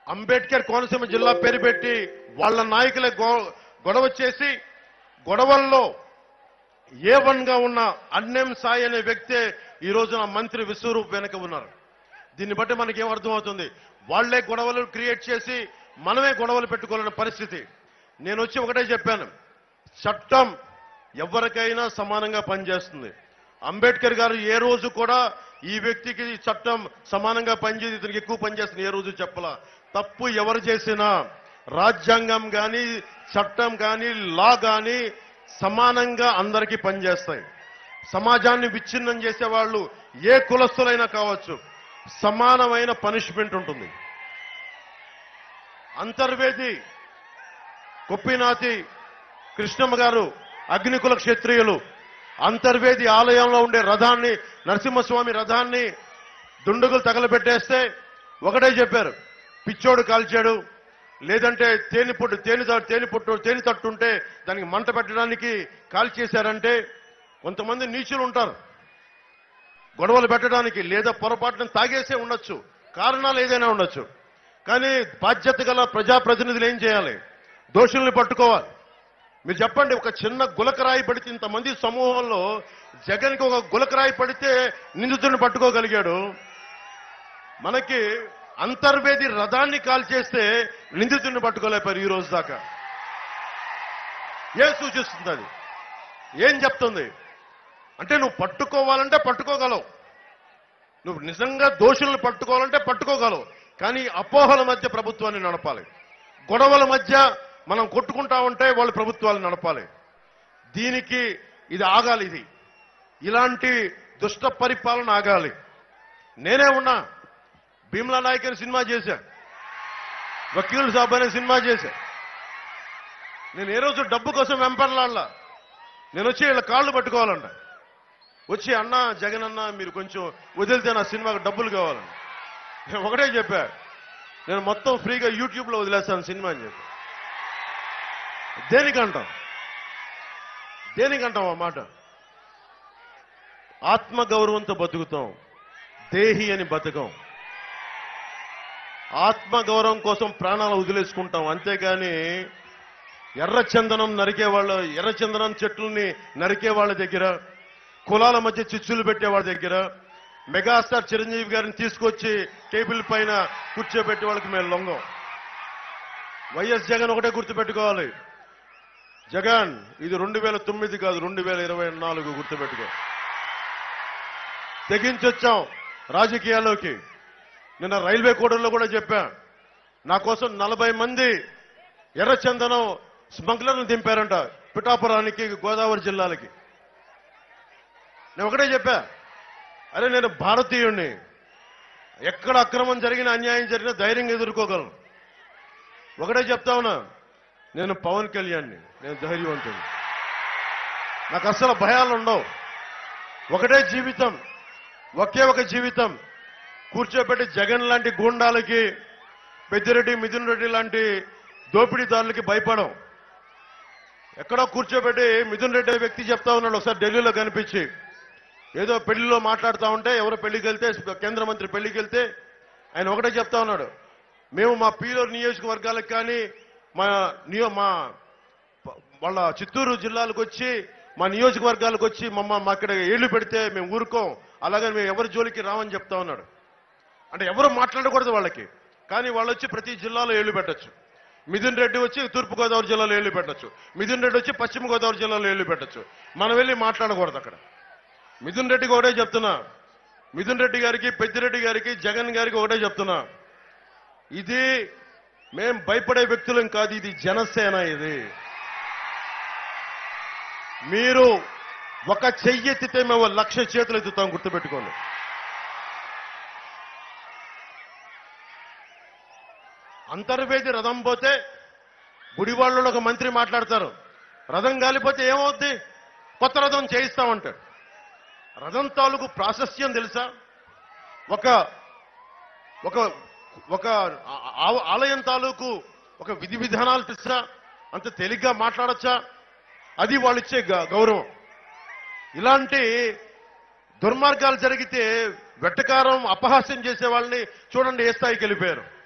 అంబేద్కర్ కోనసీమ జిల్లా పేరు పెట్టి వాళ్ళ నాయకులే గొడవ చేసి గొడవల్లో A1గా ఉన్న అన్నెం సాయి అనే వ్యక్తే ఈ రోజున మంత్రి విశ్వరూప్ వెనక ఉన్నారు. దీన్ని బట్టి మనకి ఏం అర్థమవుతుంది? వాళ్లే గొడవలు క్రియేట్ చేసి మనమే గొడవలు పెట్టుకోవాలన్న పరిస్థితి. నేను వచ్చి ఒకటే చెప్పాను, చట్టం ఎవరికైనా సమానంగా పనిచేస్తుంది. అంబేద్కర్ గారు ఏ రోజు కూడా ఈ వ్యక్తికి చట్టం సమానంగా పనిచేసి ఇతనికి ఎక్కువ పనిచేస్తుంది ఏ రోజు చెప్పలా. తప్పు ఎవరు చేసినా రాజ్యాంగం కానీ చట్టం కానీ లా కానీ సమానంగా అందరికీ పనిచేస్తాయి. సమాజాన్ని విచ్ఛిన్నం చేసేవాళ్ళు ఏ కులస్తులైనా కావచ్చు, సమానమైన పనిష్మెంట్ ఉంటుంది. అంతర్వేది కొప్పినాతి కృష్ణమ్మ గారు అగ్నికుల క్షత్రియులు అంతర్వేది ఆలయంలో ఉండే రథాన్ని, నరసింహస్వామి రథాన్ని దుండగులు తగలబెట్టేస్తే ఒకటే చెప్పారు, పిచ్చోడు కాల్చాడు, లేదంటే తేనె తట్టుంటే దానికి మంట పెట్టడానికి కాల్చేశారంటే కొంతమంది నీచులు ఉంటారు గొడవలు పెట్టడానికి, లేదా పొరపాటున తాగేసే ఉండొచ్చు, కారణాలు ఏదైనా ఉండొచ్చు. కానీ బాధ్యత గల ప్రజాప్రతినిధులు ఏం చేయాలి? దోషుల్ని పట్టుకోవాలి. మీరు చెప్పండి, ఒక చిన్న గులకరాయి పడితే ఇంతమంది సమూహంలో జగన్కి ఒక గులకరాయి పడితే నిందితుడిని పట్టుకోగలిగాడు. మనకి అంతర్వేది రథాన్ని కాల్చేస్తే నిందితుడిని పట్టుకోలేపారు ఈ రోజు దాకా. ఏం సూచిస్తుంది అది? ఏం చెప్తుంది అంటే నువ్వు పట్టుకోవాలంటే పట్టుకోగలవు, నువ్వు నిజంగా దోషులను పట్టుకోవాలంటే పట్టుకోగలవు. కానీ అపోహల మధ్య ప్రభుత్వాన్ని నడపాలి, గొడవల మధ్య మనం కొట్టుకుంటా ఉంటే వాళ్ళు ప్రభుత్వాలను నడపాలి. దీనికి ఇది ఆగాలి. ఇలాంటి దుష్ట పరిపాలన ఆగాలి. నేనే ఉన్నా, భీమ్లా నాయక్ అని సినిమా చేశా, వకీల్ సాబ్ అనే సినిమా చేశా. నేను ఏ రోజు డబ్బు కోసం వెంపర్లాడలా. నేను వచ్చి వీళ్ళ కాళ్ళు పట్టుకోవాలంట, వచ్చి అన్నా జగన్ అన్న మీరు కొంచెం వదిలితే నా సినిమాకు డబ్బులు కావాలని. నేను ఒకటే చెప్పా, నేను మొత్తం ఫ్రీగా యూట్యూబ్లో వదిలేస్తాను సినిమా అని చెప్పి. దేనికంటాం ఆ మాట? ఆత్మగౌరవంతో బతుకుతాం, దేహి అని బతకం. ఆత్మగౌరవం కోసం ప్రాణాలు వదిలేసుకుంటాం, అంతేగాని ఎర్రచందనం నరికేవాళ్ళు, ఎర్రచందనం చెట్లని నరికే వాళ్ళ దగ్గర, కులాల మధ్య చిచ్చులు పెట్టే వాళ్ళ దగ్గర, మెగాస్టార్ చిరంజీవి గారిని తీసుకొచ్చి టేబుల్ పైన కూర్చోబెట్టే వాళ్ళకి మేము లొంగం. వైఎస్ జగన్ ఒకటే గుర్తుపెట్టుకోవాలి, జగన్ ఇది 2009 కాదు 2024 గుర్తుపెట్టుకో. తెగించొచ్చాం రాజకీయాల్లోకి. నిన్న రైల్వే కోడల్లో కూడా చెప్పా, నా కోసం 40 మంది ఎర్రచందనం స్మగ్లర్లు దింపారంట పిఠాపురానికి, గోదావరి జిల్లాలకి. నేను ఒకటే చెప్పా, అరే నేను భారతీయుణ్ణి, ఎక్కడ అక్రమం జరిగినా అన్యాయం జరిగినా ధైర్యంగా ఎదుర్కోగలను. ఒకటే చెప్తా ఉన్నా, నేను పవన్ కళ్యాణ్ని, నేను ధైర్యవంతుని, నాకు అసలు భయాలు ఉండవు. ఒకటే జీవితం, ఒకే ఒక జీవితం. కూర్చోబెట్టి జగన్ లాంటి గూండాలకి, పెద్దిరెడ్డి మిథున్ రెడ్డి లాంటి దోపిడీదారులకి భయపడం. ఎక్కడో కూర్చోబెట్టి మిథున్ రెడ్డి వ్యక్తి చెప్తా ఉన్నాడు, ఒకసారి ఢిల్లీలో కనిపించి ఏదో పెళ్లిలో మాట్లాడుతూ ఉంటే, ఎవరో పెళ్లికి వెళ్తే, కేంద్ర మంత్రి పెళ్లికి వెళ్తే ఆయన ఒకటే చెప్తా ఉన్నాడు, మేము మా పీలూరు నియోజకవర్గాలకు కానీ వాళ్ళ చిత్తూరు జిల్లాలకు వచ్చి మా నియోజకవర్గాలకు వచ్చి మా అక్కడ ఏళ్లు పెడితే మేము ఊరుకోం, అలాగని మేము ఎవరి జోలికి రామని చెప్తా ఉన్నాడు. అంటే ఎవరు మాట్లాడకూడదు వాళ్ళకి, కానీ వాళ్ళు వచ్చి ప్రతి జిల్లాలో ఏళ్లు పెట్టచ్చు. మిథున్ రెడ్డి వచ్చి తూర్పుగోదావరి జిల్లాలో ఏళ్లు పెట్టచ్చు, మిథున్ రెడ్డి వచ్చి పశ్చిమ గోదావరి జిల్లాలో ఏళ్లు పెట్టచ్చు. మనం వెళ్ళి మాట్లాడకూడదు అక్కడ. మిథున్ రెడ్డికి ఒకటే చెప్తున్నా, మిథున్ రెడ్డి గారికి, పెద్దిరెడ్డి గారికి, జగన్ గారికి ఒకటే చెప్తున్నా, ఇది మేం భయపడే వ్యక్తులం కాదు, ఇది జనసేన. ఇది మీరు ఒక చెయ్యి ఎత్తితే మేము 1,00,000 చేతులు ఎత్తుతాం, గుర్తుపెట్టుకోండి. అంతర్వేది రథం పోతే గుడివాళ్ళలో ఒక మంత్రి మాట్లాడతారు, రథం గాలిపోతే ఏమవుద్ది, కొత్త రథం చేయిస్తామంటాడు. రథం తాలూకు ప్రాశస్త్యం తెలుసా? ఒక ఒక ఒక ఆలయం తాలూకు ఒక విధి విధానాలు తెలుసా? అంత తేలిగ్గా మాట్లాడచ్చా? అది వాళ్ళు ఇచ్చే గౌరవం. ఇలాంటి దుర్మార్గాలు జరిగితే వెట్టకారం అపహాస్యం చేసే వాళ్ళని చూడండి ఏ స్థాయికి వెళ్ళిపోయారు.